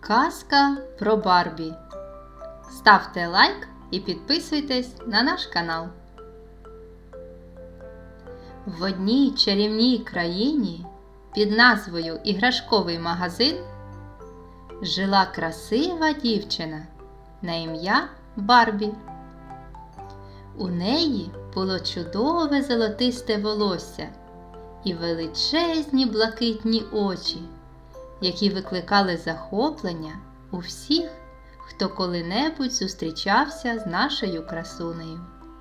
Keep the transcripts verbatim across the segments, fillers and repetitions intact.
Казка про Барбі. Ставте лайк і підписуйтесь на наш канал. В одній чарівній країні під назвою Іграшковий магазин жила красива дівчина на ім'я Барбі. У неї було чудове золотисте волосся і величезні блакитні очі, які викликали захоплення у всіх, хто коли-небудь зустрічався з нашою красунею.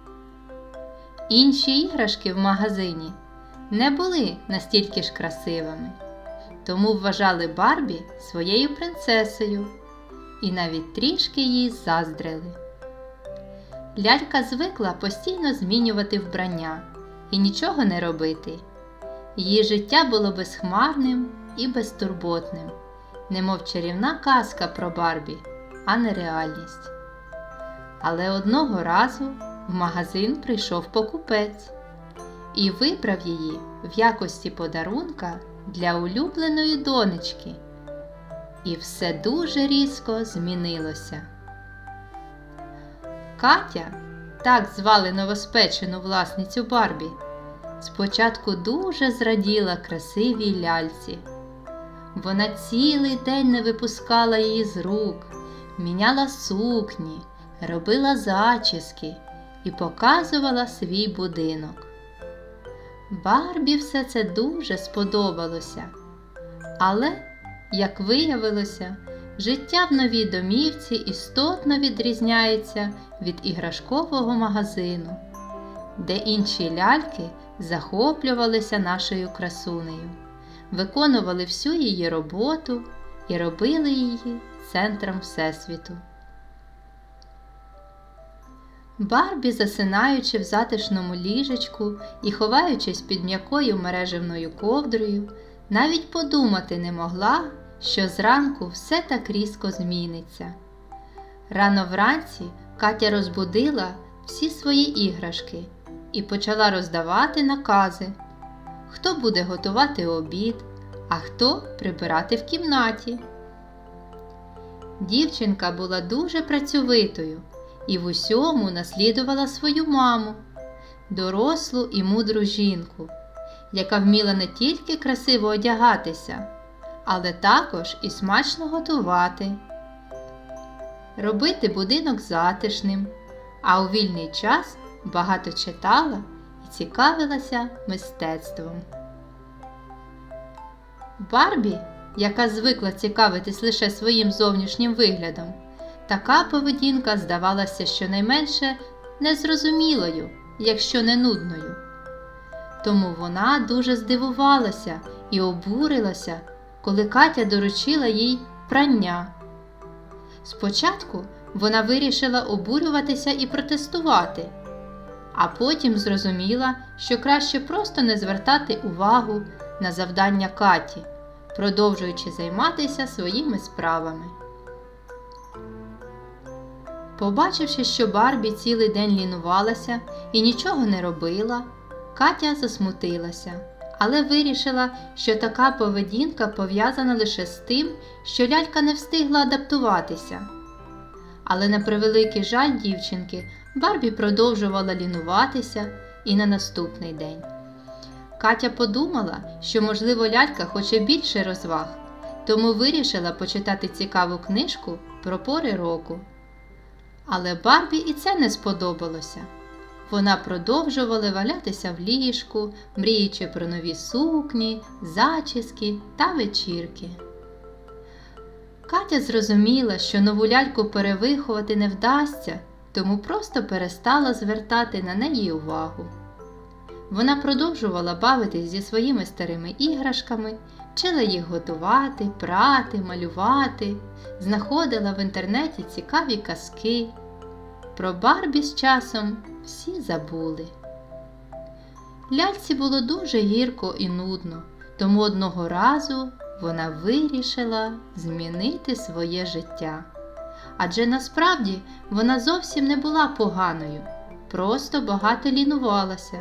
Інші іграшки в магазині не були настільки ж красивими, тому вважали Барбі своєю принцесою і навіть трішки їй заздрили. Лялька звикла постійно змінювати вбрання і нічого не робити. Її життя було безхмарним і безтурботним, немов чарівна казка про Барбі, а не реальність. Але одного разу в магазин прийшов покупець і вибрав її в якості подарунка для улюбленої донечки. І все дуже різко змінилося. Катя, так звали новоспечену власницю Барбі, спочатку дуже зраділа красивій ляльці. Вона цілий день не випускала її з рук, міняла сукні, робила зачіски і показувала свій будинок. Барбі все це дуже сподобалося. Але, як виявилося, життя в новій домівці істотно відрізняється від іграшкового магазину, де інші ляльки захоплювалися нашою красунею, виконували всю її роботу і робили її центром Всесвіту. Барбі, засинаючи в затишному ліжечку і ховаючись під м'якою мережевною ковдрою, навіть подумати не могла, що зранку все так різко зміниться. Рано вранці Катя розбудила всі свої іграшки і почала роздавати накази, хто буде готувати обід, а хто прибирати в кімнаті. Дівчинка була дуже працьовитою і в усьому наслідувала свою маму, дорослу і мудру жінку, яка вміла не тільки красиво одягатися, але також і смачно готувати, робити будинок затишним, а у вільний час багато читала і цікавилася мистецтвом. Барбі, яка звикла цікавитись лише своїм зовнішнім виглядом, така поведінка здавалася щонайменше незрозумілою, якщо не нудною. Тому вона дуже здивувалася і обурилася, коли Катя доручила їй прання. Спочатку вона вирішила обурюватися і протестувати, а потім зрозуміла, що краще просто не звертати увагу на завдання Каті, продовжуючи займатися своїми справами. Побачивши, що Барбі цілий день лінувалася і нічого не робила, Катя засмутилася, але вирішила, що така поведінка пов'язана лише з тим, що лялька не встигла адаптуватися. Але на превеликий жаль дівчинки, Барбі продовжувала лінуватися і на наступний день. Катя подумала, що, можливо, лялька хоче більше розваг, тому вирішила почитати цікаву книжку про пори року. Але Барбі і це не сподобалося. Вона продовжувала валятися в ліжку, мріючи про нові сукні, зачіски та вечірки. Катя зрозуміла, що нову ляльку перевиховати не вдасться, тому просто перестала звертати на неї увагу. Вона продовжувала бавитись зі своїми старими іграшками, вчила їх готувати, прати, малювати, знаходила в інтернеті цікаві казки. Про Барбі з часом всі забули. Ляльці було дуже гірко і нудно, тому одного разу вона вирішила змінити своє життя. Адже насправді вона зовсім не була поганою, просто багато лінувалася.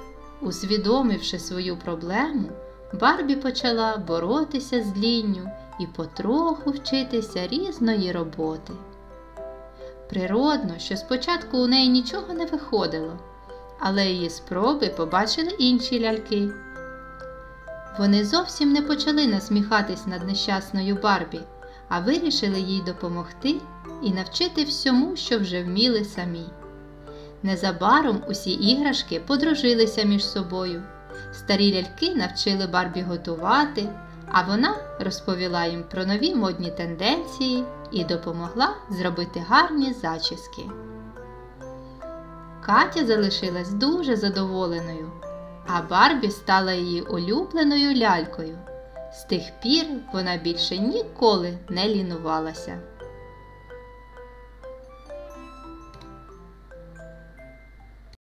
Усвідомивши свою проблему, Барбі почала боротися з лінню і потроху вчитися різної роботи. Природно, що спочатку у неї нічого не виходило, але її спроби побачили інші ляльки. Вони зовсім не почали насміхатись над нещасною Барбі, а вирішили їй допомогти і навчити всьому, що вже вміли самі. Незабаром усі іграшки подружилися між собою. Старі ляльки навчили Барбі готувати, а вона розповіла їм про нові модні тенденції і допомогла зробити гарні зачіски. Катя залишилась дуже задоволеною, а Барбі стала її улюбленою лялькою. З тих пір вона більше ніколи не лінувалася.